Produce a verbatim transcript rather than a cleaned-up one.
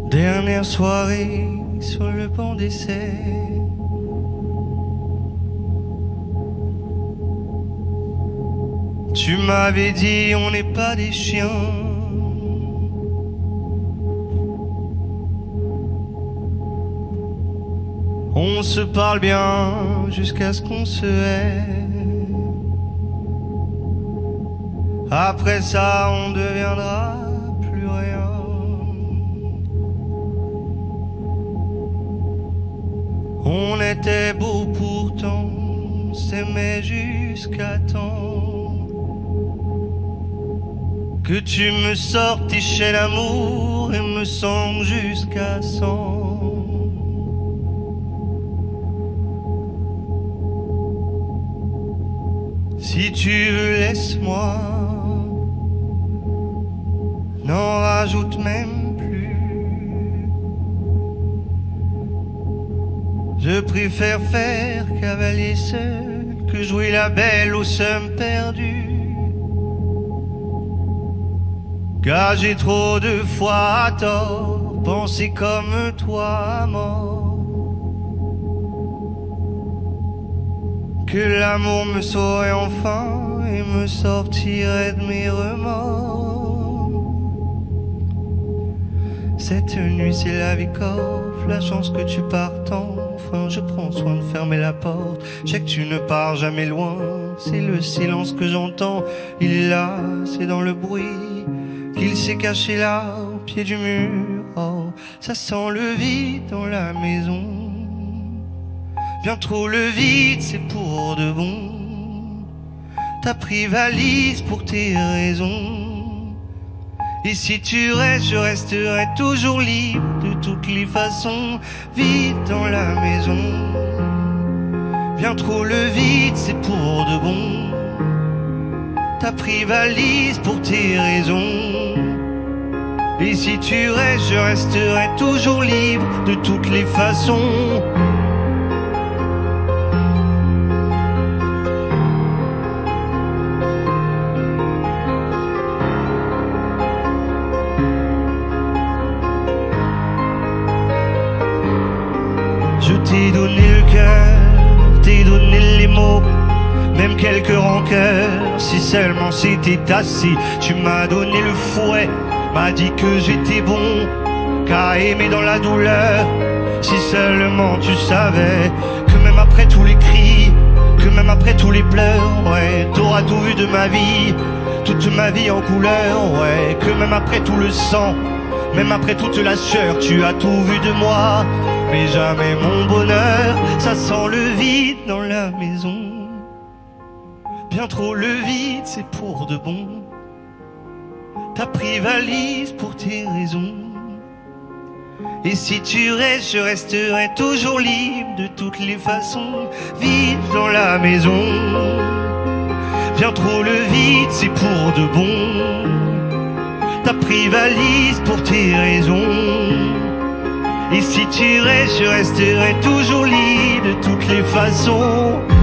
Dernière soirée sur le banc d'essai. Tu m'avais dit on n'est pas des chiens. On se parle bien jusqu'à ce qu'on se hait. Après ça on deviendra plus rien. On était beau pourtant, on s'aimait jusqu'à temps que tu me sortis l'amour et me sens jusqu'à cent. Si tu veux, laisse-moi, n'en rajoute même plus. Je préfère faire cavalier seul que jouer la belle aux sommes perdues. Car j'ai trop de fois à tort pensé comme toi à mort. Que l'amour me saurait enfin et me sortirait de mes remords. Cette nuit c'est la vie qu'offre, la chance que tu partes enfin. Je prends soin de fermer la porte, je sais que tu ne pars jamais loin. C'est le silence que j'entends, il est là, c'est dans le bruit qu'il s'est caché là, au pied du mur. Oh, ça sent le vide dans la maison. Bien trop le vide, c'est pour de bon. T'as pris valise pour tes raisons. Et si tu restes, je resterai toujours libre de toutes les façons. Vide dans la maison. Bien trop le vide, c'est pour de bon. T'as pris valise pour tes raisons. Et si tu restes, je resterai toujours libre de toutes les façons. Je t'ai donné le cœur, t'ai donné les mots, même quelques rancœurs, si seulement c'était assis. Tu m'as donné le fouet, m'as dit que j'étais bon, qu'à aimer dans la douleur. Si seulement tu savais que même après tous les cris, que même après tous les pleurs, ouais, t'auras tout vu de ma vie, toute ma vie en couleur, ouais. Que même après tout le sang, même après toute la sueur, tu as tout vu de moi, mais jamais mon bonheur. Ça sent le vide dans la maison. Bien trop le vide, c'est pour de bon. T'as pris valise pour tes raisons. Et si tu restes, je resterai toujours libre de toutes les façons. Vide dans la maison. Bien trop le vide, c'est pour de bon. T'as pris valise pour tes raisons. Et si tu restes, je resterai toujours libre de toutes les façons.